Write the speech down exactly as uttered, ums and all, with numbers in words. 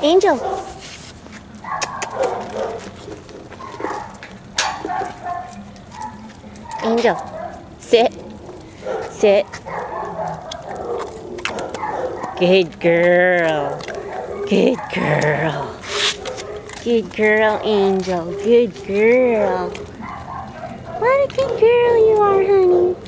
Angel. Angel. Sit. Sit. Good girl. Good girl. Good girl, Angel. Good girl. What a good girl you are, honey.